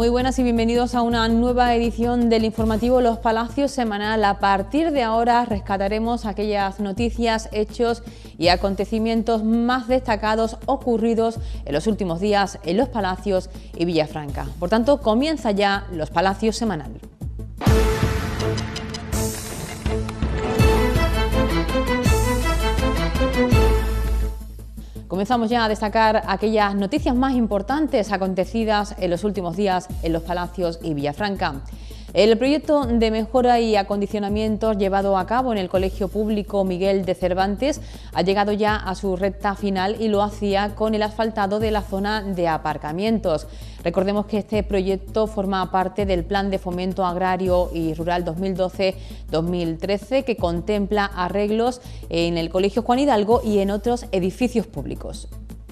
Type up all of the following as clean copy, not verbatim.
Muy buenas y bienvenidos a una nueva edición del informativo Los Palacios semanal. A partir de ahora rescataremos aquellas noticias, hechos y acontecimientos más destacados ocurridos en los últimos días en Los Palacios y Villafranca. Por tanto, comienza ya Los Palacios semanal. Comenzamos ya a destacar aquellas noticias más importantes acontecidas en los últimos días en Los Palacios y Villafranca. El proyecto de mejora y acondicionamientos llevado a cabo en el Colegio Público Miguel de Cervantes ha llegado ya a su recta final y lo hacía con el asfaltado de la zona de aparcamientos. Recordemos que este proyecto forma parte del Plan de Fomento Agrario y Rural 2012-2013 que contempla arreglos en el Colegio Juan Hidalgo y en otros edificios públicos.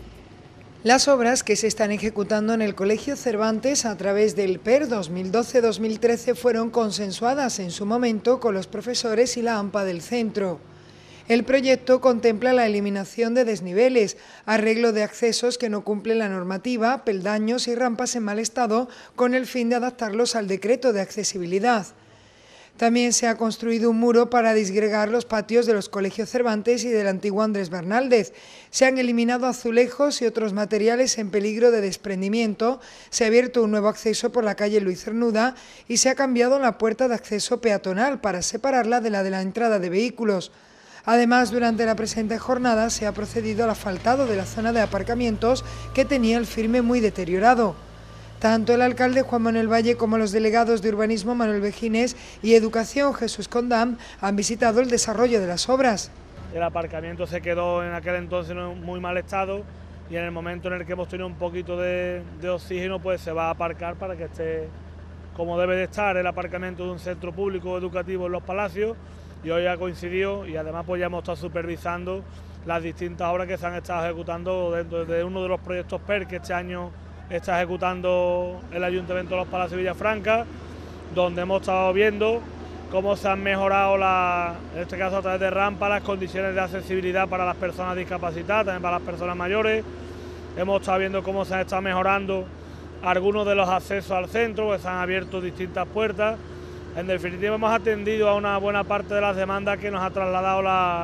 Las obras que se están ejecutando en el Colegio Cervantes a través del PER 2012-2013 fueron consensuadas en su momento con los profesores y la AMPA del centro. El proyecto contempla la eliminación de desniveles, arreglo de accesos que no cumplen la normativa, peldaños y rampas en mal estado con el fin de adaptarlos al decreto de accesibilidad. También se ha construido un muro para disgregar los patios de los colegios Cervantes y del antiguo Andrés Bernaldez. Se han eliminado azulejos y otros materiales en peligro de desprendimiento, se ha abierto un nuevo acceso por la calle Luis Cernuda y se ha cambiado la puerta de acceso peatonal para separarla de la entrada de vehículos. Además, durante la presente jornada se ha procedido al asfaltado de la zona de aparcamientos que tenía el firme muy deteriorado. Tanto el alcalde Juan Manuel Valle como los delegados de Urbanismo Manuel Vejines y Educación Jesús Condam han visitado el desarrollo de las obras. El aparcamiento se quedó en aquel entonces en muy mal estado y en el momento en el que hemos tenido un poquito de oxígeno pues se va a aparcar para que esté como debe de estar el aparcamiento de un centro público educativo en Los Palacios, y hoy ha coincidido y además pues ya hemos estado supervisando las distintas obras que se han estado ejecutando dentro de uno de los proyectos PER que este año está ejecutando el Ayuntamiento de Los Palacios de Villafranca, donde hemos estado viendo cómo se han mejorado, en este caso a través de rampas, las condiciones de accesibilidad para las personas discapacitadas, también para las personas mayores. Hemos estado viendo cómo se han estado mejorando algunos de los accesos al centro, que se han abierto distintas puertas. En definitiva, hemos atendido a una buena parte de las demandas que nos ha trasladado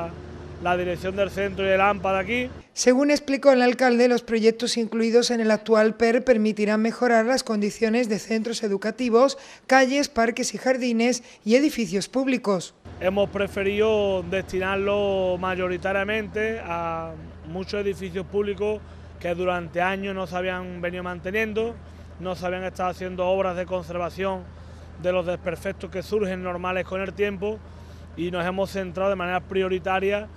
la dirección del centro y el AMPA de aquí. Según explicó el alcalde, los proyectos incluidos en el actual PER permitirán mejorar las condiciones de centros educativos, calles, parques y jardines y edificios públicos. Hemos preferido destinarlo mayoritariamente a muchos edificios públicos que durante años no se habían venido manteniendo, no se habían estado haciendo obras de conservación de los desperfectos que surgen normales con el tiempo, y nos hemos centrado de manera prioritaria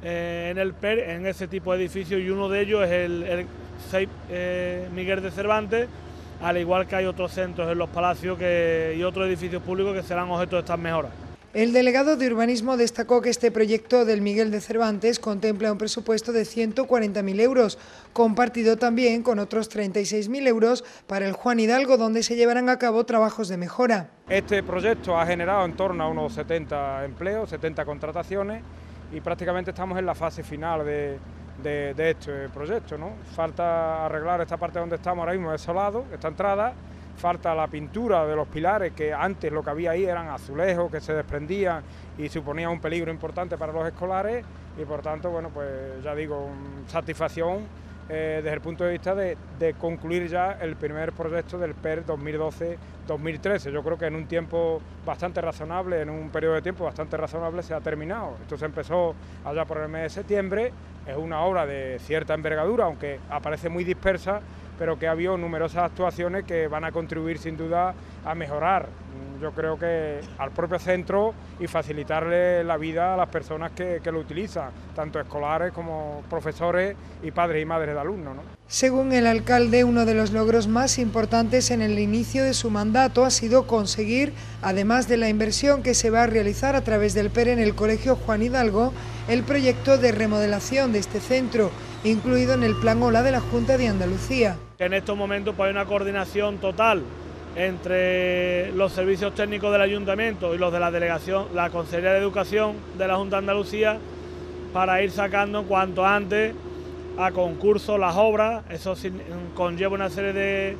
en el PER, en ese tipo de edificios, y uno de ellos es el CEIP Miguel de Cervantes, al igual que hay otros centros en Los Palacios y otros edificios públicos que serán objeto de estas mejoras. El delegado de Urbanismo destacó que este proyecto del Miguel de Cervantes contempla un presupuesto de 140.000 euros, compartido también con otros 36.000 euros para el Juan Hidalgo, donde se llevarán a cabo trabajos de mejora. Este proyecto ha generado en torno a unos 70 empleos, 70 contrataciones, y prácticamente estamos en la fase final de este proyecto, ¿no? Falta arreglar esta parte donde estamos ahora mismo desolado, esta entrada. Falta la pintura de los pilares, que antes lo que había ahí eran azulejos que se desprendían y suponía un peligro importante para los escolares, y por tanto, bueno, pues ya digo, satisfacción desde el punto de vista de concluir ya el primer proyecto del PER 2012-2013. Yo creo que en un tiempo bastante razonable, en un periodo de tiempo bastante razonable se ha terminado. Esto se empezó allá por el mes de septiembre, es una obra de cierta envergadura, aunque aparece muy dispersa, pero que ha habido numerosas actuaciones que van a contribuir sin duda a mejorar, yo creo que al propio centro, y facilitarle la vida a las personas que lo utilizan, tanto escolares como profesores y padres y madres de alumnos, ¿no? Según el alcalde, uno de los logros más importantes en el inicio de su mandato ha sido conseguir, además de la inversión que se va a realizar a través del PER en el Colegio Juan Hidalgo, el proyecto de remodelación de este centro, incluido en el Plan OLA de la Junta de Andalucía. En estos momentos pues, hay una coordinación total entre los servicios técnicos del Ayuntamiento y los de la delegación, la Consejería de Educación de la Junta de Andalucía, para ir sacando cuanto antes a concurso las obras. Eso conlleva una serie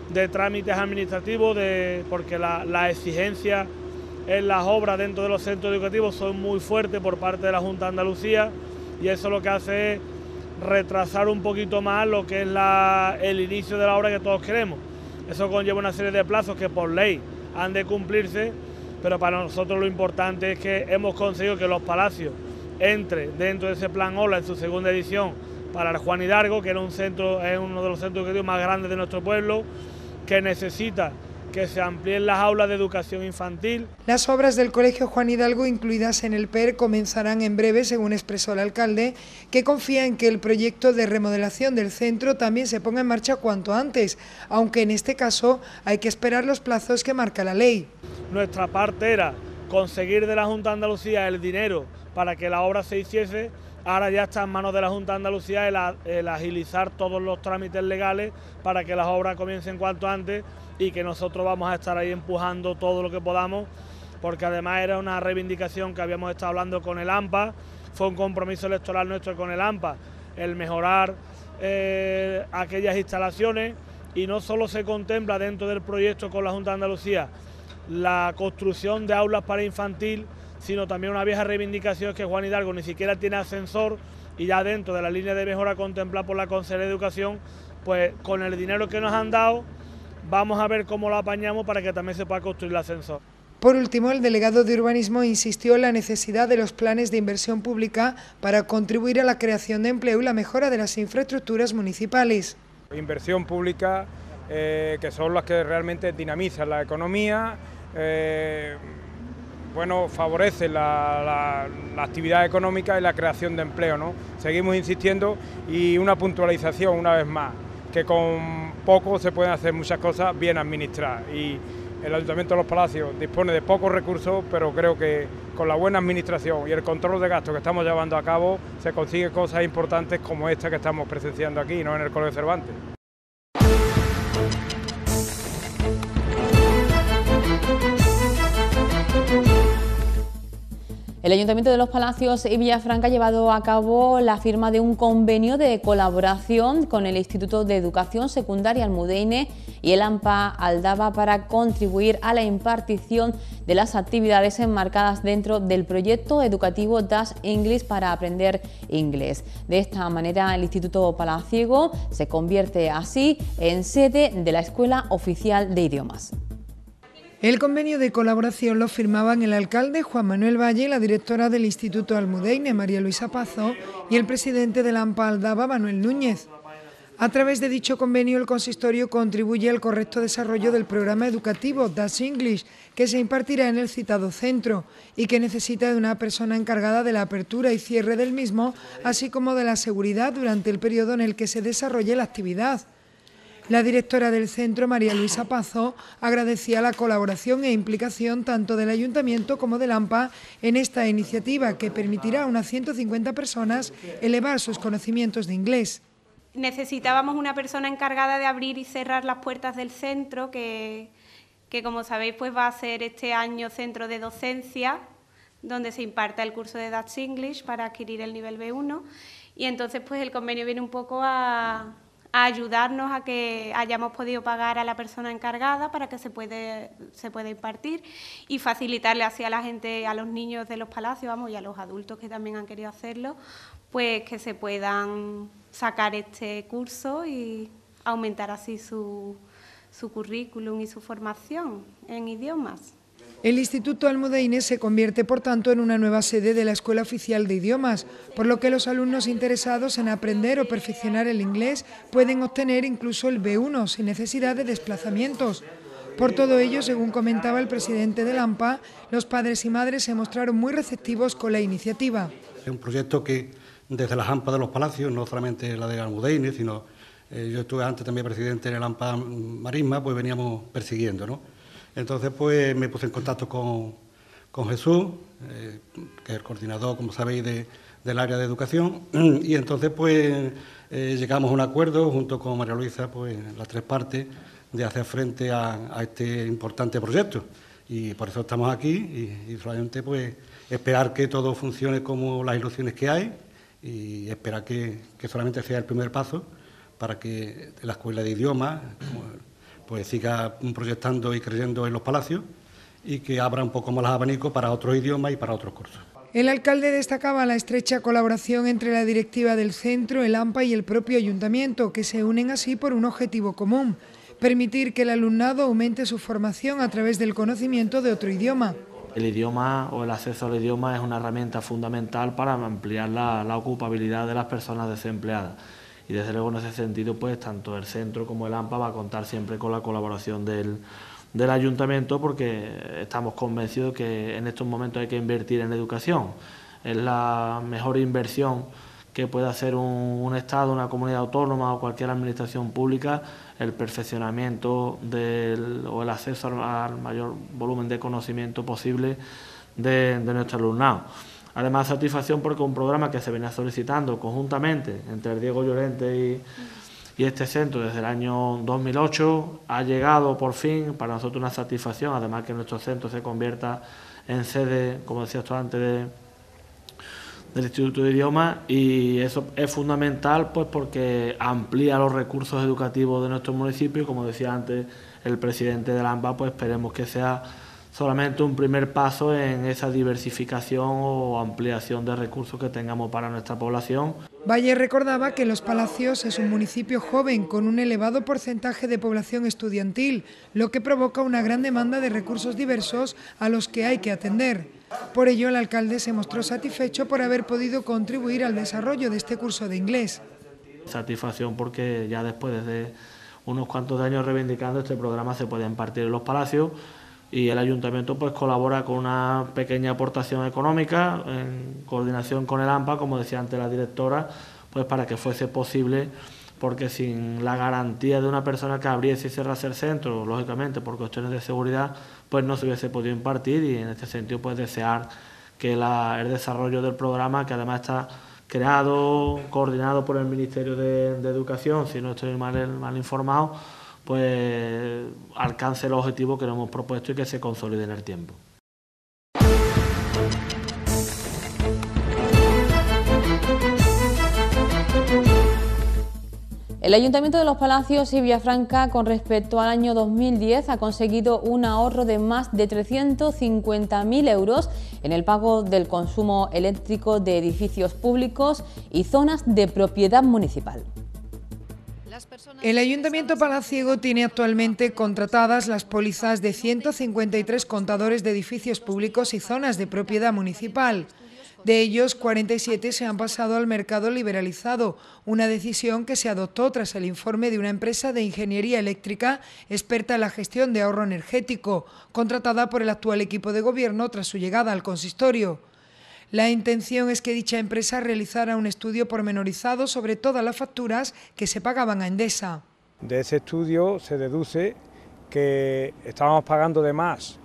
de trámites administrativos, porque la exigencia en las obras dentro de los centros educativos son muy fuertes por parte de la Junta de Andalucía, y eso lo que hace es retrasar un poquito más lo que es el inicio de la obra que todos queremos. Eso conlleva una serie de plazos que por ley han de cumplirse, pero para nosotros lo importante es que hemos conseguido que Los Palacios entre dentro de ese plan OLA en su segunda edición para el Juan Hidalgo, que es uno de los centros educativos más grandes de nuestro pueblo, que necesita que se amplíen las aulas de educación infantil. Las obras del Colegio Juan Hidalgo incluidas en el PER comenzarán en breve, según expresó el alcalde, que confía en que el proyecto de remodelación del centro también se ponga en marcha cuanto antes, aunque en este caso hay que esperar los plazos que marca la ley. Nuestra parte era conseguir de la Junta de Andalucía el dinero para que la obra se hiciese. Ahora ya está en manos de la Junta de Andalucía el agilizar todos los trámites legales para que las obras comiencen cuanto antes, y que nosotros vamos a estar ahí empujando todo lo que podamos, porque además era una reivindicación que habíamos estado hablando con el AMPA, fue un compromiso electoral nuestro con el AMPA, el mejorar aquellas instalaciones, y no solo se contempla dentro del proyecto con la Junta de Andalucía la construcción de aulas para infantil, sino también una vieja reivindicación, que Juan Hidalgo ni siquiera tiene ascensor, y ya dentro de la línea de mejora contemplada por la Consejería de Educación, pues con el dinero que nos han dado vamos a ver cómo lo apañamos para que también se pueda construir el ascensor. Por último, el delegado de Urbanismo insistió en la necesidad de los planes de inversión pública para contribuir a la creación de empleo y la mejora de las infraestructuras municipales. Inversión pública, que son las que realmente dinamizan la economía, favorecen la actividad económica y la creación de empleo, ¿no? Seguimos insistiendo, y una puntualización una vez más, que con poco se pueden hacer muchas cosas bien administradas, y el Ayuntamiento de Los Palacios dispone de pocos recursos, pero creo que con la buena administración y el control de gastos que estamos llevando a cabo se consiguen cosas importantes como esta que estamos presenciando aquí, ¿no?, en el Colegio Cervantes. El Ayuntamiento de Los Palacios y Villafranca ha llevado a cabo la firma de un convenio de colaboración con el Instituto de Educación Secundaria Almudeine y el AMPA Aldaba para contribuir a la impartición de las actividades enmarcadas dentro del proyecto educativo Dutch English para aprender inglés. De esta manera, el Instituto Palaciego se convierte así en sede de la Escuela Oficial de Idiomas. El convenio de colaboración lo firmaban el alcalde Juan Manuel Valle, la directora del Instituto Almudeine, María Luisa Pazo, y el presidente del AMPA Aldaba, Manuel Núñez. A través de dicho convenio, el consistorio contribuye al correcto desarrollo del programa educativo Dutch English, que se impartirá en el citado centro y que necesita de una persona encargada de la apertura y cierre del mismo, así como de la seguridad durante el periodo en el que se desarrolle la actividad. La directora del centro, María Luisa Pazo, agradecía la colaboración e implicación tanto del Ayuntamiento como del AMPA en esta iniciativa, que permitirá a unas 150 personas elevar sus conocimientos de inglés. Necesitábamos una persona encargada de abrir y cerrar las puertas del centro, que como sabéis pues va a ser este año centro de docencia, donde se imparta el curso de Dutch English para adquirir el nivel B1, y entonces pues el convenio viene un poco a ayudarnos a que hayamos podido pagar a la persona encargada para que se pueda impartir, y facilitarle así a la gente, a los niños de Los Palacios, y a los adultos que también han querido hacerlo, pues que se puedan sacar este curso y aumentar así su currículum y su formación en idiomas. El Instituto Almudeine se convierte, por tanto, en una nueva sede de la Escuela Oficial de Idiomas, por lo que los alumnos interesados en aprender o perfeccionar el inglés pueden obtener incluso el B1 sin necesidad de desplazamientos. Por todo ello, según comentaba el presidente del AMPA, los padres y madres se mostraron muy receptivos con la iniciativa. Es un proyecto que desde las AMPA de Los Palacios, no solamente la de Almudeine, sino yo estuve antes también presidente en el AMPA Marisma, pues veníamos persiguiendo, ¿no? Entonces, pues me puse en contacto con Jesús, que es el coordinador, como sabéis, del área de educación, y entonces, pues, llegamos a un acuerdo junto con María Luisa, pues, las tres partes, de hacer frente a este importante proyecto. Y por eso estamos aquí, y solamente, pues, esperar que todo funcione como las ilusiones que hay, y esperar que solamente sea el primer paso para que la escuela de idiomas, pues siga proyectando y creyendo en los palacios y que abra un poco más los abanicos para otros idiomas y para otros cursos. El alcalde destacaba la estrecha colaboración entre la directiva del centro, el AMPA y el propio ayuntamiento, que se unen así por un objetivo común: permitir que el alumnado aumente su formación a través del conocimiento de otro idioma. El idioma o el acceso al idioma es una herramienta fundamental para ampliar la ocupabilidad de las personas desempleadas. Y desde luego en ese sentido, pues tanto el centro como el AMPA va a contar siempre con la colaboración del ayuntamiento, porque estamos convencidos que en estos momentos hay que invertir en educación. Es la mejor inversión que puede hacer un Estado, una comunidad autónoma o cualquier administración pública, el perfeccionamiento o el acceso al mayor volumen de conocimiento posible de nuestro alumnado. Además, satisfacción porque un programa que se venía solicitando conjuntamente entre el Diego Llorente y este centro desde el año 2008 ha llegado por fin, para nosotros una satisfacción, además que nuestro centro se convierta en sede, como decía esto antes, del Instituto de Idiomas, y eso es fundamental pues porque amplía los recursos educativos de nuestro municipio y, como decía antes el presidente del AMPA, pues esperemos que sea solamente un primer paso en esa diversificación o ampliación de recursos que tengamos para nuestra población. Valle recordaba que Los Palacios es un municipio joven con un elevado porcentaje de población estudiantil, lo que provoca una gran demanda de recursos diversos a los que hay que atender. Por ello, el alcalde se mostró satisfecho por haber podido contribuir al desarrollo de este curso de inglés. Satisfacción porque ya después de unos cuantos años reivindicando este programa se puede impartir en Los Palacios, y el ayuntamiento pues colabora con una pequeña aportación económica en coordinación con el AMPA, como decía antes la directora, pues para que fuese posible, porque sin la garantía de una persona que abriese y cerrase el centro, lógicamente por cuestiones de seguridad, pues no se hubiese podido impartir, y en este sentido pues desear que el desarrollo del programa, que además está creado, coordinado por el Ministerio de Educación, si no estoy mal informado, pues alcance el objetivo que nos hemos propuesto y que se consolide en el tiempo. El Ayuntamiento de Los Palacios y Villafranca, con respecto al año 2010, ha conseguido un ahorro de más de 350.000 euros en el pago del consumo eléctrico de edificios públicos y zonas de propiedad municipal. El Ayuntamiento palaciego tiene actualmente contratadas las pólizas de 153 contadores de edificios públicos y zonas de propiedad municipal. De ellos, 47 se han pasado al mercado liberalizado, una decisión que se adoptó tras el informe de una empresa de ingeniería eléctrica experta en la gestión de ahorro energético, contratada por el actual equipo de gobierno tras su llegada al consistorio. La intención es que dicha empresa realizara un estudio pormenorizado sobre todas las facturas que se pagaban a Endesa. De ese estudio se deduce que estábamos pagando de más,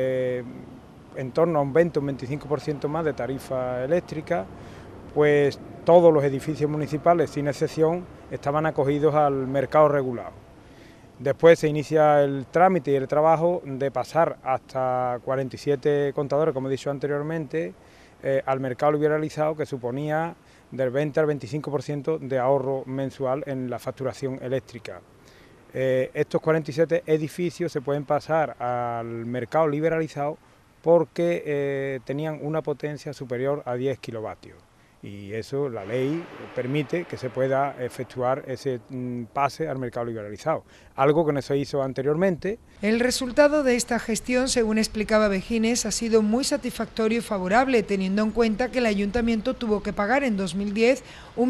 en torno a un 20 o un 25% más de tarifa eléctrica, pues todos los edificios municipales, sin excepción, estaban acogidos al mercado regulado. Después se inicia el trámite y el trabajo de pasar hasta 47 contadores, como he dicho anteriormente, al mercado liberalizado, que suponía del 20 al 25% de ahorro mensual en la facturación eléctrica. Estos 47 edificios se pueden pasar al mercado liberalizado porque tenían una potencia superior a 10 kilovatios. Y eso, la ley permite que se pueda efectuar ese pase al mercado liberalizado, algo que no se hizo anteriormente. El resultado de esta gestión, según explicaba Vejines, ha sido muy satisfactorio y favorable, teniendo en cuenta que el Ayuntamiento tuvo que pagar en 2010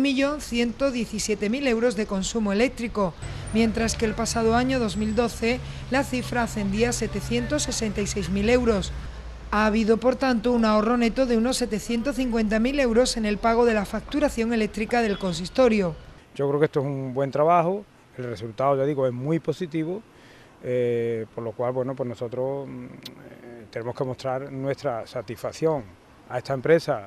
1.117.000 euros de consumo eléctrico, mientras que el pasado año 2012 la cifra ascendía a 766.000 euros. Ha habido, por tanto, un ahorro neto de unos 750.000 euros en el pago de la facturación eléctrica del consistorio. Yo creo que esto es un buen trabajo, el resultado, ya digo, es muy positivo, por lo cual, bueno, pues nosotros tenemos que mostrar nuestra satisfacción a esta empresa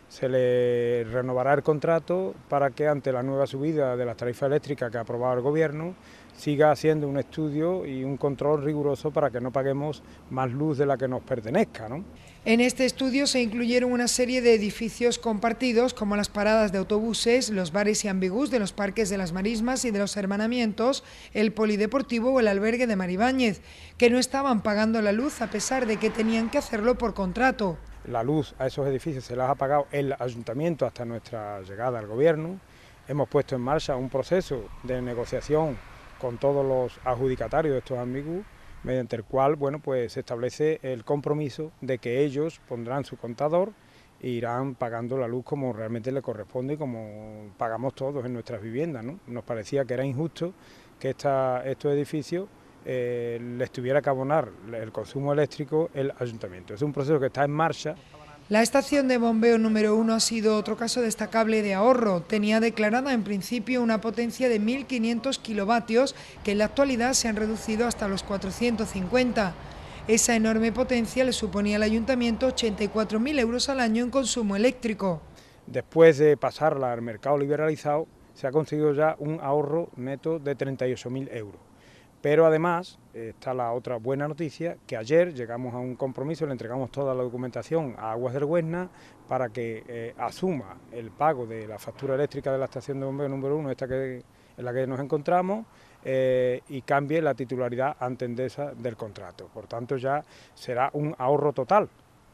se le renovará el contrato para que ante la nueva subida de las tarifas eléctricas que ha aprobado el Gobierno siga haciendo un estudio y un control riguroso para que no paguemos más luz de la que nos pertenezca, ¿no? En este estudio se incluyeron una serie de edificios compartidos como las paradas de autobuses, los bares y ambigús de los parques de las Marismas y de los Hermanamientos, el polideportivo o el albergue de Maribáñez, que no estaban pagando la luz a pesar de que tenían que hacerlo por contrato. La luz a esos edificios se las ha pagado el Ayuntamiento hasta nuestra llegada al Gobierno. Hemos puesto en marcha un proceso de negociación con todos los adjudicatarios de estos ambigús, mediante el cual pues se establece el compromiso de que ellos pondrán su contador e irán pagando la luz como realmente le corresponde y como pagamos todos en nuestras viviendas, ¿no? Nos parecía que era injusto que estos edificios les tuviera que abonar el consumo eléctrico el Ayuntamiento. Es un proceso que está en marcha. La estación de bombeo número 1 ha sido otro caso destacable de ahorro. Tenía declarada en principio una potencia de 1.500 kilovatios que en la actualidad se han reducido hasta los 450. Esa enorme potencia le suponía al Ayuntamiento 84.000 euros al año en consumo eléctrico. Después de pasarla al mercado liberalizado, se ha conseguido ya un ahorro neto de 38.000 euros. Pero además está la otra buena noticia, que ayer llegamos a un compromiso, le entregamos toda la documentación a Aguas del Güesna para que asuma el pago de la factura eléctrica de la estación de bombeo número 1, en la que nos encontramos, y cambie la titularidad ante Endesa del contrato. Por tanto, ya será un ahorro total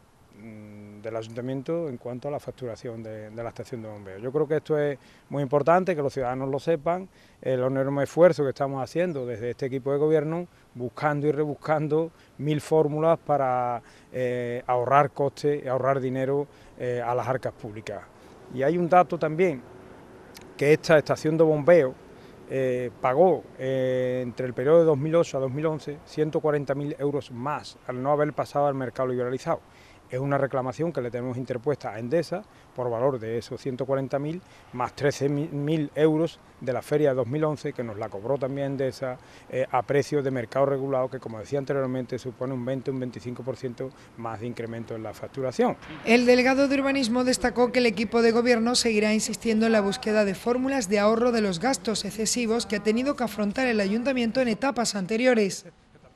del Ayuntamiento en cuanto a la facturación de la estación de bombeo. Yo creo que esto es muy importante, que los ciudadanos lo sepan, el enorme esfuerzo que estamos haciendo desde este equipo de gobierno, buscando y rebuscando 1000 fórmulas para ahorrar costes, ahorrar dinero a las arcas públicas. Y hay un dato también, que esta estación de bombeo pagó entre el periodo de 2008 a 2011 140.000 euros más al no haber pasado al mercado liberalizado. Es una reclamación que le tenemos interpuesta a Endesa por valor de esos 140.000 más 13.000 euros de la feria de 2011 que nos la cobró también Endesa a precio de mercado regulado, que como decía anteriormente supone un 20-25% más de incremento en la facturación. El delegado de urbanismo destacó que el equipo de gobierno seguirá insistiendo en la búsqueda de fórmulas de ahorro de los gastos excesivos que ha tenido que afrontar el Ayuntamiento en etapas anteriores.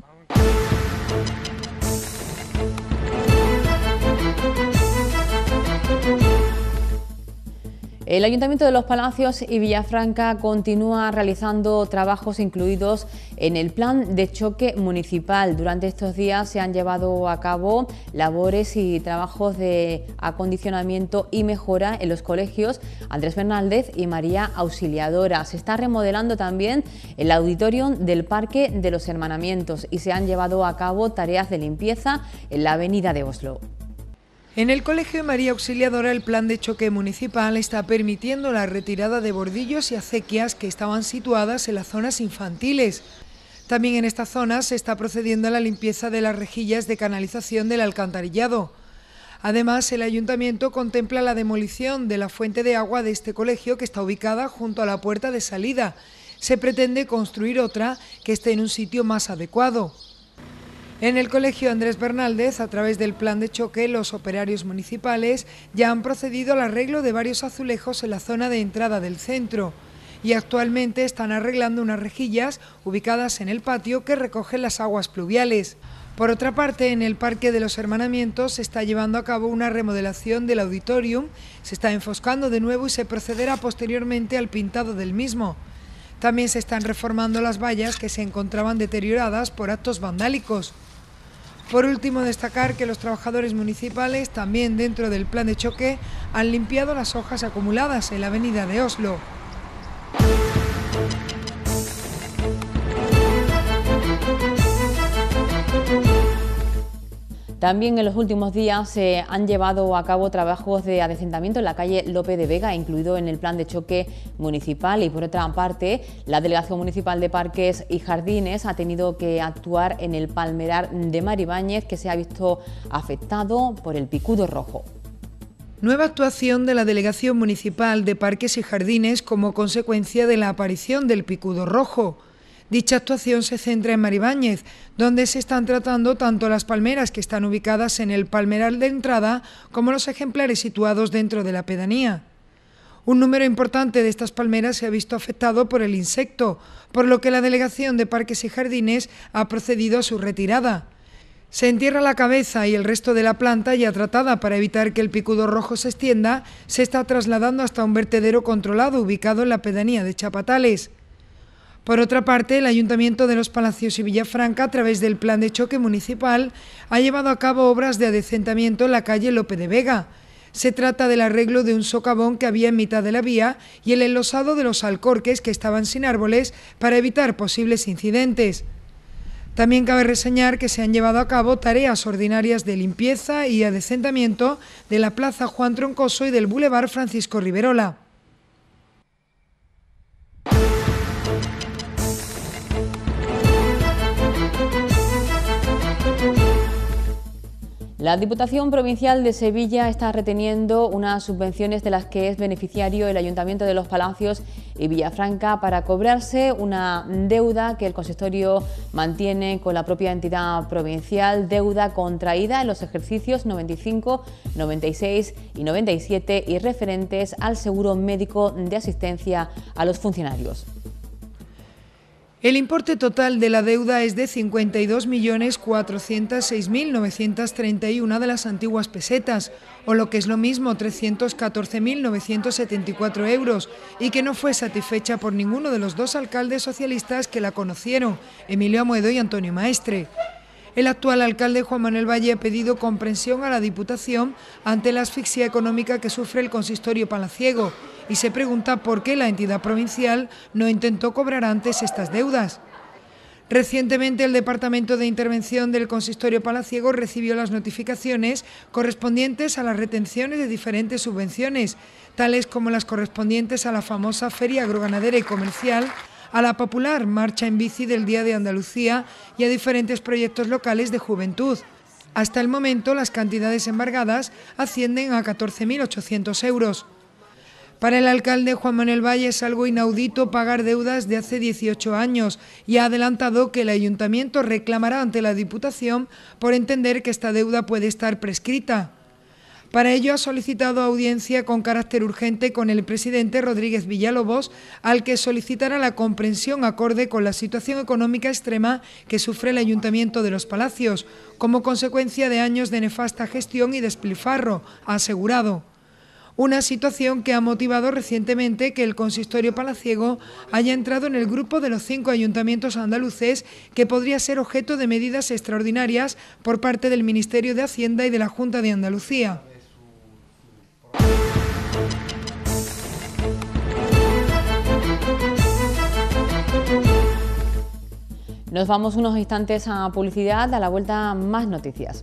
El Ayuntamiento de Los Palacios y Villafranca continúa realizando trabajos incluidos en el plan de choque municipal. Durante estos días se han llevado a cabo labores y trabajos de acondicionamiento y mejora en los colegios Andrés Bernaldez y María Auxiliadora. Se está remodelando también el auditorio del Parque de los Hermanamientos y se han llevado a cabo tareas de limpieza en la avenida de Oslo. En el Colegio María Auxiliadora el plan de choque municipal está permitiendo la retirada de bordillos y acequias que estaban situadas en las zonas infantiles. También en esta zona se está procediendo a la limpieza de las rejillas de canalización del alcantarillado. Además, el Ayuntamiento contempla la demolición de la fuente de agua de este colegio que está ubicada junto a la puerta de salida. Se pretende construir otra que esté en un sitio más adecuado. En el Colegio Andrés Bernaldez, a través del plan de choque, los operarios municipales ya han procedido al arreglo de varios azulejos en la zona de entrada del centro y actualmente están arreglando unas rejillas ubicadas en el patio que recogen las aguas pluviales. Por otra parte, en el Parque de los Hermanamientos se está llevando a cabo una remodelación del auditorium, se está enfoscando de nuevo y se procederá posteriormente al pintado del mismo. También se están reformando las vallas que se encontraban deterioradas por actos vandálicos. Por último, destacar que los trabajadores municipales, también dentro del plan de choque, han limpiado las hojas acumuladas en la avenida de Oslo. También en los últimos días se han llevado a cabo trabajos de adecentamiento en la calle Lope de Vega, incluido en el plan de choque municipal. Y por otra parte, la Delegación Municipal de Parques y Jardines ha tenido que actuar en el palmerar de Maribáñez, que se ha visto afectado por el picudo rojo. Nueva actuación de la Delegación Municipal de Parques y Jardines como consecuencia de la aparición del picudo rojo. Dicha actuación se centra en Maribáñez, donde se están tratando tanto las palmeras que están ubicadas en el palmeral de entrada como los ejemplares situados dentro de la pedanía. Un número importante de estas palmeras se ha visto afectado por el insecto, por lo que la Delegación de Parques y Jardines ha procedido a su retirada. Se entierra la cabeza y el resto de la planta, ya tratada para evitar que el picudo rojo se extienda, se está trasladando hasta un vertedero controlado ubicado en la pedanía de Chapatales. Por otra parte, el Ayuntamiento de Los Palacios y Villafranca, a través del Plan de Choque Municipal, ha llevado a cabo obras de adecentamiento en la calle Lope de Vega. Se trata del arreglo de un socavón que había en mitad de la vía y el enlosado de los alcorques que estaban sin árboles para evitar posibles incidentes. También cabe reseñar que se han llevado a cabo tareas ordinarias de limpieza y adecentamiento de la Plaza Juan Troncoso y del Boulevard Francisco Riverola. La Diputación Provincial de Sevilla está reteniendo unas subvenciones de las que es beneficiario el Ayuntamiento de Los Palacios y Villafranca para cobrarse una deuda que el consistorio mantiene con la propia entidad provincial, deuda contraída en los ejercicios 95, 96 y 97 y referentes al seguro médico de asistencia a los funcionarios. El importe total de la deuda es de 52.406.931 de las antiguas pesetas, o lo que es lo mismo 314.974 euros, y que no fue satisfecha por ninguno de los dos alcaldes socialistas que la conocieron, Emilio Amuedo y Antonio Maestre. El actual alcalde Juan Manuel Valle ha pedido comprensión a la Diputación ante la asfixia económica que sufre el consistorio palaciego y se pregunta por qué la entidad provincial no intentó cobrar antes estas deudas. Recientemente el Departamento de Intervención del consistorio palaciego recibió las notificaciones correspondientes a las retenciones de diferentes subvenciones, tales como las correspondientes a la famosa Feria Agroganadera y Comercial, a la popular Marcha en Bici del Día de Andalucía y a diferentes proyectos locales de juventud. Hasta el momento, las cantidades embargadas ascienden a 14.800 euros. Para el alcalde Juan Manuel Valle es algo inaudito pagar deudas de hace 18 años y ha adelantado que el ayuntamiento reclamará ante la Diputación por entender que esta deuda puede estar prescrita. Para ello ha solicitado audiencia con carácter urgente con el presidente Rodríguez Villalobos, al que solicitará la comprensión acorde con la situación económica extrema que sufre el Ayuntamiento de Los Palacios, como consecuencia de años de nefasta gestión y despilfarro, ha asegurado. Una situación que ha motivado recientemente que el consistorio palaciego haya entrado en el grupo de los 5 ayuntamientos andaluces que podría ser objeto de medidas extraordinarias por parte del Ministerio de Hacienda y de la Junta de Andalucía. Nos vamos unos instantes a publicidad, a la vuelta más noticias.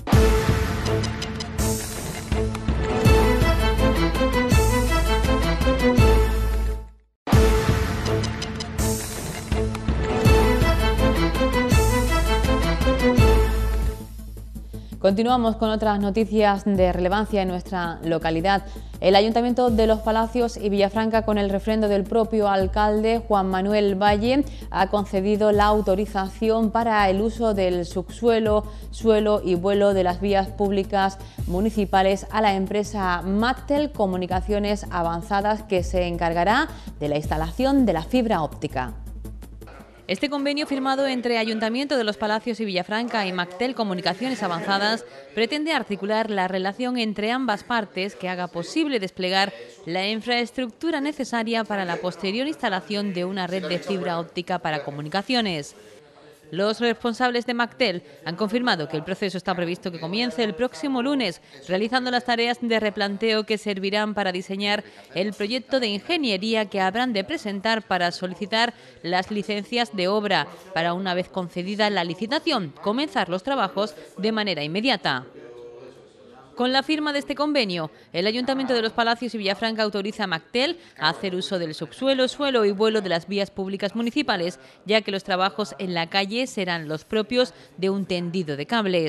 Continuamos con otras noticias de relevancia en nuestra localidad. El Ayuntamiento de Los Palacios y Villafranca, con el refrendo del propio alcalde Juan Manuel Valle, ha concedido la autorización para el uso del subsuelo, suelo y vuelo de las vías públicas municipales a la empresa Mactel Comunicaciones Avanzadas, que se encargará de la instalación de la fibra óptica. Este convenio firmado entre Ayuntamiento de Los Palacios y Villafranca y Mactel Comunicaciones Avanzadas pretende articular la relación entre ambas partes que haga posible desplegar la infraestructura necesaria para la posterior instalación de una red de fibra óptica para comunicaciones. Los responsables de Mactel han confirmado que el proceso está previsto que comience el próximo lunes, realizando las tareas de replanteo que servirán para diseñar el proyecto de ingeniería que habrán de presentar para solicitar las licencias de obra, para, una vez concedida la licitación, comenzar los trabajos de manera inmediata. Con la firma de este convenio, el Ayuntamiento de Los Palacios y Villafranca autoriza a Mactel a hacer uso del subsuelo, suelo y vuelo de las vías públicas municipales, ya que los trabajos en la calle serán los propios de un tendido de cables.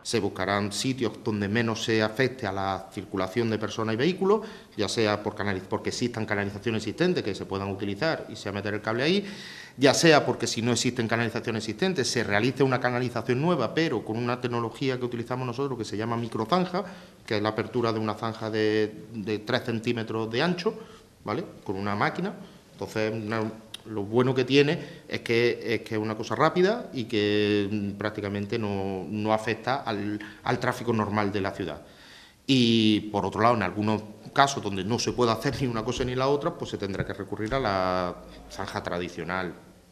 Se buscarán sitios donde menos se afecte a la circulación de personas y vehículos, ya sea porque existan canalizaciones existentes que se puedan utilizar y se meter el cable ahí, ya sea porque si no existen canalizaciones existentes se realice una canalización nueva, pero con una tecnología que utilizamos nosotros que se llama microzanja, que es la apertura de una zanja de 3 centímetros de ancho, ¿vale?, con una máquina. Entonces, lo bueno que tiene es que es una cosa rápida y que prácticamente no afecta al tráfico normal de la ciudad. Y, por otro lado, en algunos casos donde no se puede hacer ni una cosa ni la otra, pues se tendrá que recurrir a la zanja tradicional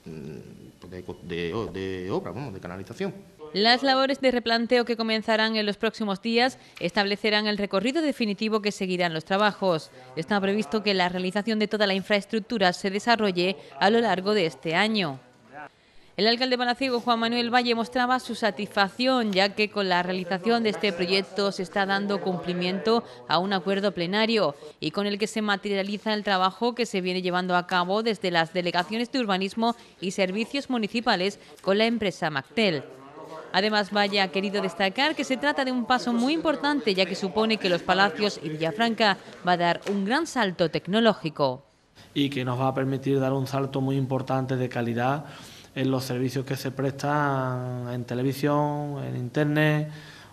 de obra, de canalización. Las labores de replanteo que comenzarán en los próximos días establecerán el recorrido definitivo que seguirán los trabajos. Está previsto que la realización de toda la infraestructura se desarrolle a lo largo de este año. El alcalde palaciego, Juan Manuel Valle, mostraba su satisfacción, ya que con la realización de este proyecto se está dando cumplimiento a un acuerdo plenario y con el que se materializa el trabajo que se viene llevando a cabo desde las delegaciones de urbanismo y servicios municipales con la empresa Mactel. Además, Valle ha querido destacar que se trata de un paso muy importante, ya que supone que Los Palacios y Villafranca va a dar un gran salto tecnológico. Y que nos va a permitir dar un salto muy importante de calidad en los servicios que se prestan en televisión, en internet,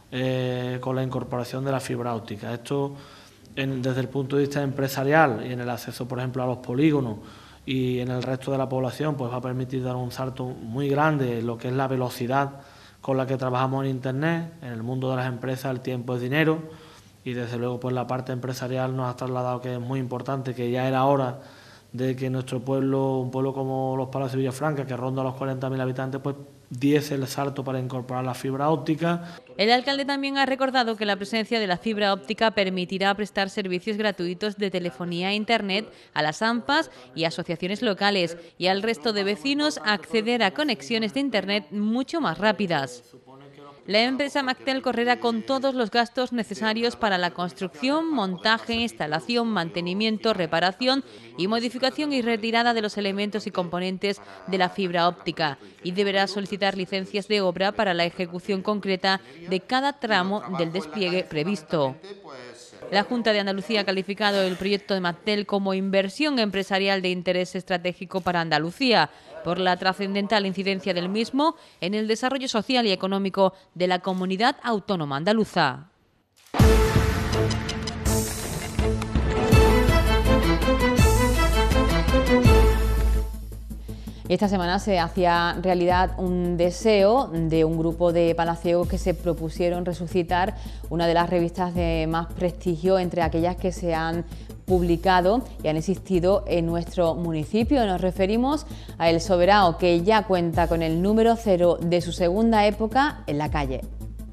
con la incorporación de la fibra óptica. Esto, desde el punto de vista empresarial y en el acceso, por ejemplo, a los polígonos y en el resto de la población, pues va a permitir dar un salto muy grande en lo que es la velocidad con la que trabajamos en internet. En el mundo de las empresas el tiempo es dinero y desde luego pues la parte empresarial nos ha trasladado que es muy importante, que ya era hora de que nuestro pueblo, un pueblo como Los Palacios y Villafranca, que ronda los 40.000 habitantes, pues diese el salto para incorporar la fibra óptica. El alcalde también ha recordado que la presencia de la fibra óptica permitirá prestar servicios gratuitos de telefonía e internet a las AMPAs y asociaciones locales y al resto de vecinos acceder a conexiones de internet mucho más rápidas. La empresa Mactel correrá con todos los gastos necesarios para la construcción, montaje, instalación, mantenimiento, reparación y modificación y retirada de los elementos y componentes de la fibra óptica y deberá solicitar licencias de obra para la ejecución concreta de cada tramo del despliegue previsto. La Junta de Andalucía ha calificado el proyecto de Mactel como inversión empresarial de interés estratégico para Andalucía, por la trascendental incidencia del mismo en el desarrollo social y económico de la comunidad autónoma andaluza. Esta semana se hacía realidad un deseo de un grupo de palaciegos que se propusieron resucitar una de las revistas de más prestigio entre aquellas que se han publicado y han existido en nuestro municipio. Nos referimos a El Soberao, que ya cuenta con el número 0 de su segunda época en la calle.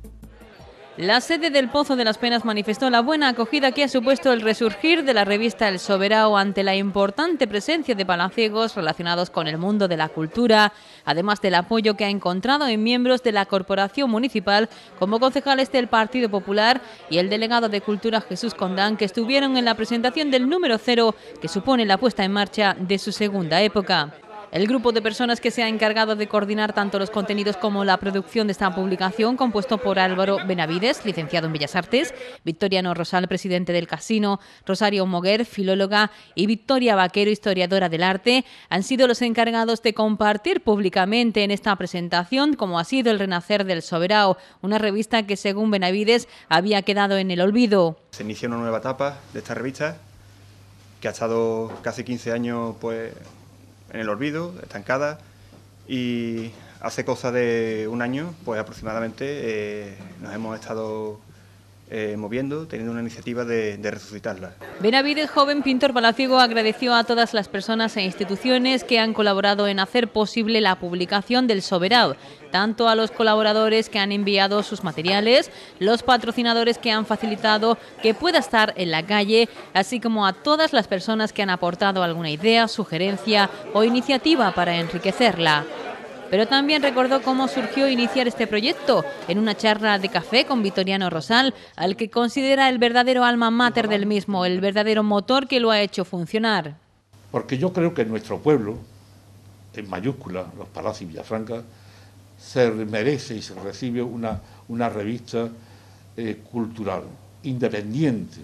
La sede del Pozo de las Penas manifestó la buena acogida que ha supuesto el resurgir de la revista El Soberao ante la importante presencia de palaciegos relacionados con el mundo de la cultura, además del apoyo que ha encontrado en miembros de la Corporación Municipal como concejales del Partido Popular y el delegado de Cultura Jesús Condán, que estuvieron en la presentación del número 0, que supone la puesta en marcha de su segunda época. El grupo de personas que se ha encargado de coordinar tanto los contenidos como la producción de esta publicación, compuesto por Álvaro Benavides, licenciado en Bellas Artes, Victoriano Rosal, presidente del Casino, Rosario Moguer, filóloga, y Victoria Vaquero, historiadora del arte, han sido los encargados de compartir públicamente en esta presentación cómo ha sido el renacer del Soberao, una revista que, según Benavides, había quedado en el olvido. Se inicia una nueva etapa de esta revista, que ha estado casi 15 años pues en el olvido, estancada, y hace cosa de un año, pues aproximadamente, nos hemos estado moviendo, teniendo una iniciativa de resucitarla. Benavides, joven pintor palaciego, agradeció a todas las personas e instituciones que han colaborado en hacer posible la publicación del Soberao, tanto a los colaboradores que han enviado sus materiales, los patrocinadores que han facilitado que pueda estar en la calle, así como a todas las personas que han aportado alguna idea, sugerencia o iniciativa para enriquecerla. Pero también recordó cómo surgió iniciar este proyecto en una charla de café con Victoriano Rosal, al que considera el verdadero alma mater del mismo, el verdadero motor que lo ha hecho funcionar. Porque yo creo que nuestro pueblo, en mayúscula, Los Palacios y Villafranca, se merece y se recibe una revista cultural, independiente.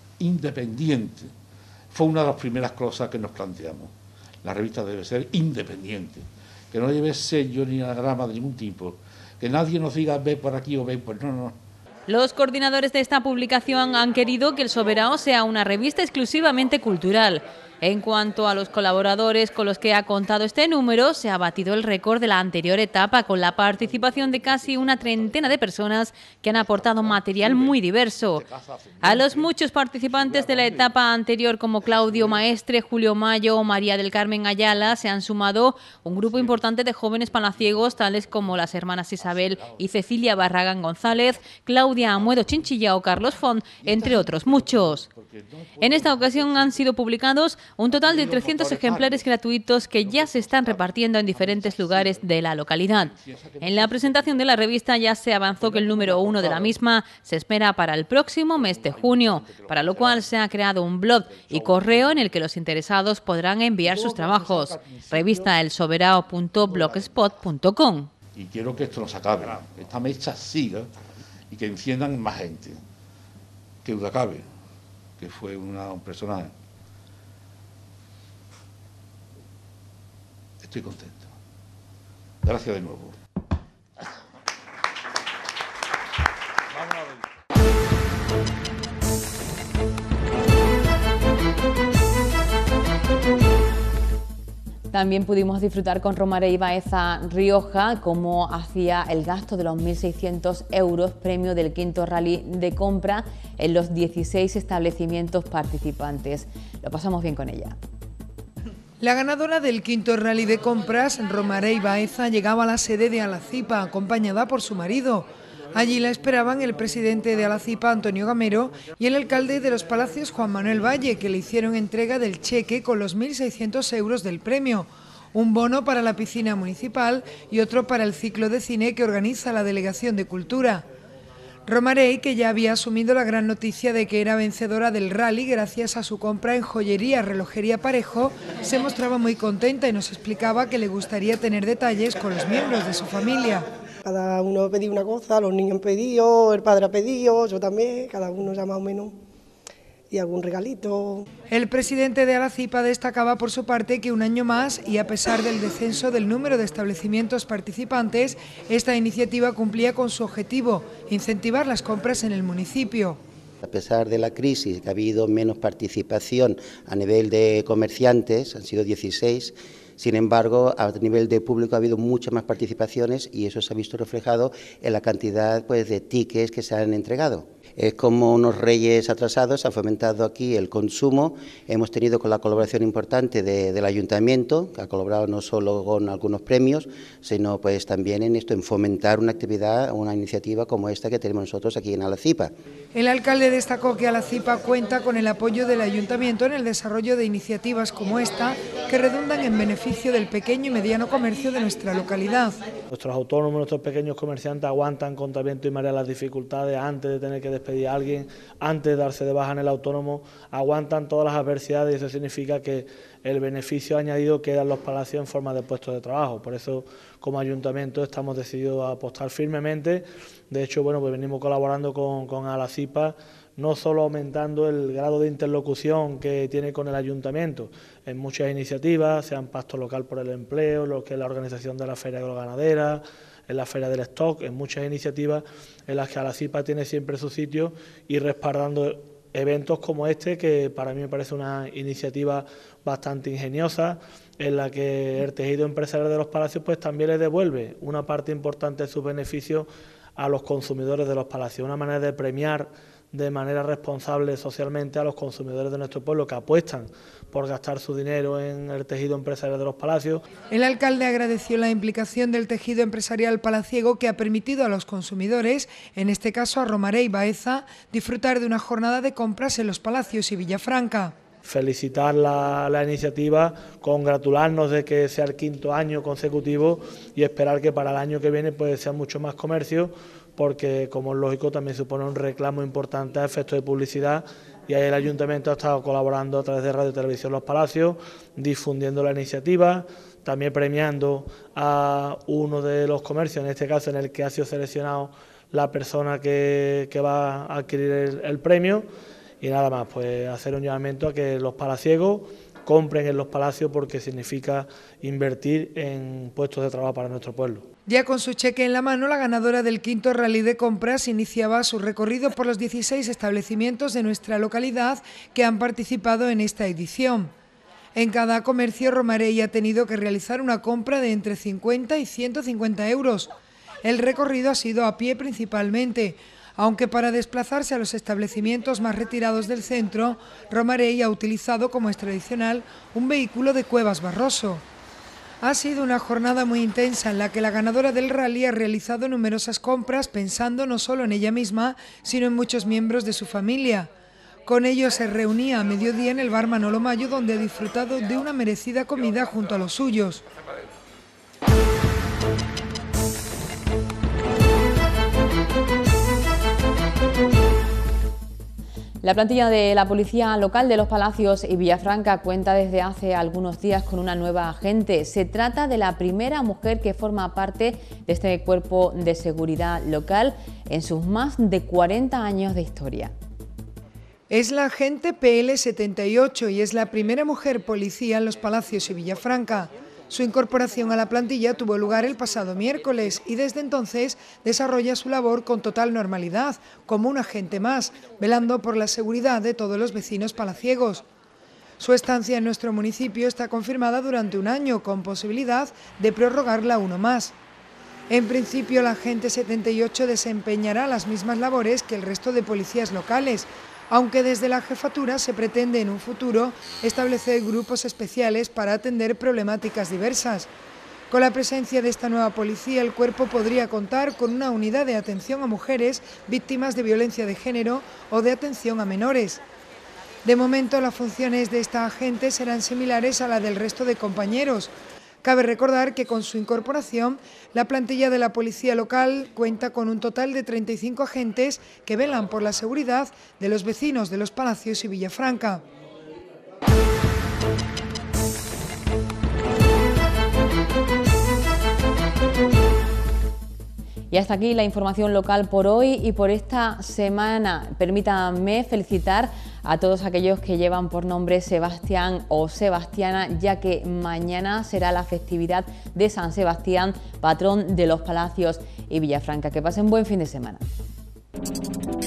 Fue una de las primeras cosas que nos planteamos. La revista debe ser independiente, que no lleve sello ni anagrama de ningún tipo, que nadie nos diga ve por aquí o ve por... No. Los coordinadores de esta publicación han querido que El Soberao sea una revista exclusivamente cultural. En cuanto a los colaboradores con los que ha contado este número, se ha batido el récord de la anterior etapa con la participación de casi una treintena de personas que han aportado material muy diverso. A los muchos participantes de la etapa anterior como Claudio Maestre, Julio Mayo o María del Carmen Ayala se han sumado un grupo importante de jóvenes palaciegos tales como las hermanas Isabel y Cecilia Barragán González, Claudia Amuedo Chinchilla o Carlos Font, entre otros muchos. En esta ocasión han sido publicados un total de 300 ejemplares gratuitos que ya se están repartiendo en diferentes lugares de la localidad. En la presentación de la revista ya se avanzó que el número 1 de la misma se espera para el próximo mes de junio, para lo cual se ha creado un blog y correo en el que los interesados podrán enviar sus trabajos. Revista elsoberao.blogspot.com. Y quiero que esto no se acabe, que esta mecha siga y que enciendan más gente. Que duda cabe, que fue un personaje. Estoy contento. Gracias de nuevo. También pudimos disfrutar con Romarey Baeza Rioja cómo hacía el gasto de los 1.600 euros premio del quinto rally de compra en los 16 establecimientos participantes. Lo pasamos bien con ella. La ganadora del quinto rally de compras, Romarey Baeza, llegaba a la sede de Alacipa acompañada por su marido. Allí la esperaban el presidente de Alacipa, Antonio Gamero, y el alcalde de Los Palacios, Juan Manuel Valle, que le hicieron entrega del cheque con los 1.600 euros del premio. Un bono para la piscina municipal y otro para el ciclo de cine que organiza la Delegación de Cultura. Romarey, que ya había asumido la gran noticia de que era vencedora del rally gracias a su compra en joyería Relojería Parejo, se mostraba muy contenta y nos explicaba que le gustaría tener detalles con los miembros de su familia. Cada uno pedía una cosa, los niños han pedido, el padre ha pedido, yo también, cada uno ya más o menos, y algún regalito. El presidente de Alacipa destacaba por su parte que un año más, y a pesar del descenso del número de establecimientos participantes, esta iniciativa cumplía con su objetivo, incentivar las compras en el municipio. A pesar de la crisis, que ha habido menos participación a nivel de comerciantes, han sido 16, sin embargo, a nivel de público ha habido muchas más participaciones y eso se ha visto reflejado en la cantidad de tickets que se han entregado. Es como unos reyes atrasados, ha fomentado aquí el consumo, hemos tenido con la colaboración importante del ayuntamiento, que ha colaborado no solo con algunos premios, sino también en esto, en fomentar una actividad, una iniciativa como esta que tenemos nosotros aquí en Alacipa. El alcalde destacó que Alacipa cuenta con el apoyo del ayuntamiento en el desarrollo de iniciativas como esta, que redundan en beneficio del pequeño y mediano comercio de nuestra localidad. Nuestros autónomos, nuestros pequeños comerciantes aguantan contra viento y marea las dificultades antes de tener que despedir a alguien, antes de darse de baja en el autónomo, aguantan todas las adversidades y eso significa que el beneficio añadido queda en Los Palacios en forma de puestos de trabajo. Por eso, como ayuntamiento, estamos decididos a apostar firmemente. De hecho, venimos colaborando con Alacipa, no solo aumentando el grado de interlocución que tiene con el ayuntamiento en muchas iniciativas, sean Pacto Local por el Empleo, lo que es la organización de la Feria Agroganadera, en la Feria del Stock, en muchas iniciativas en las que Alacipa tiene siempre su sitio y respaldando eventos como este, que para mí me parece una iniciativa bastante ingeniosa, en la que el tejido empresarial de Los Palacios también le devuelve una parte importante de sus beneficios a los consumidores de Los Palacios, una manera de premiar de manera responsable socialmente a los consumidores de nuestro pueblo que apuestan por gastar su dinero en el tejido empresarial de Los Palacios. El alcalde agradeció la implicación del tejido empresarial palaciego que ha permitido a los consumidores, en este caso a Romarey Baeza, disfrutar de una jornada de compras en Los Palacios y Villafranca. Felicitar la iniciativa, congratularnos de que sea el quinto año consecutivo y esperar que para el año que viene sea mucho más comercio, porque, como es lógico, también supone un reclamo importante a efectos de publicidad, y ahí el Ayuntamiento ha estado colaborando a través de Radio y Televisión Los Palacios, difundiendo la iniciativa, también premiando a uno de los comercios, en este caso en el que ha sido seleccionado la persona que va a adquirir el premio, y nada más, pues hacer un llamamiento a que los palaciegos compren en Los Palacios, porque significa invertir en puestos de trabajo para nuestro pueblo. Ya con su cheque en la mano, la ganadora del 5º Rally de Compras iniciaba su recorrido por los 16 establecimientos de nuestra localidad que han participado en esta edición. En cada comercio, Romarey ha tenido que realizar una compra de entre 50 y 150 euros. El recorrido ha sido a pie principalmente, aunque para desplazarse a los establecimientos más retirados del centro, Romarey ha utilizado, como es tradicional, un vehículo de Cuevas Barroso. Ha sido una jornada muy intensa en la que la ganadora del rally ha realizado numerosas compras pensando no solo en ella misma, sino en muchos miembros de su familia. Con ellos se reunía a mediodía en el bar Manolo Mayo, donde ha disfrutado de una merecida comida junto a los suyos. La plantilla de la Policía Local de Los Palacios y Villafranca cuenta desde hace algunos días con una nueva agente. Se trata de la primera mujer que forma parte de este cuerpo de seguridad local en sus más de 40 años de historia. Es la agente PL78 y es la primera mujer policía en Los Palacios y Villafranca. Su incorporación a la plantilla tuvo lugar el pasado miércoles y desde entonces desarrolla su labor con total normalidad, como un agente más, velando por la seguridad de todos los vecinos palaciegos. Su estancia en nuestro municipio está confirmada durante un año, con posibilidad de prorrogarla uno más. En principio, la agente 78 desempeñará las mismas labores que el resto de policías locales, aunque desde la jefatura se pretende en un futuro establecer grupos especiales para atender problemáticas diversas. Con la presencia de esta nueva policía, el cuerpo podría contar con una unidad de atención a mujeres víctimas de violencia de género o de atención a menores. De momento, las funciones de esta agente serán similares a la del resto de compañeros. Cabe recordar que con su incorporación, la plantilla de la Policía Local cuenta con un total de 35 agentes que velan por la seguridad de los vecinos de Los Palacios y Villafranca. Y hasta aquí la información local por hoy y por esta semana. Permítanme felicitar a todos aquellos que llevan por nombre Sebastián o Sebastiana, ya que mañana será la festividad de San Sebastián, patrón de Los Palacios y Villafranca. Que pasen buen fin de semana.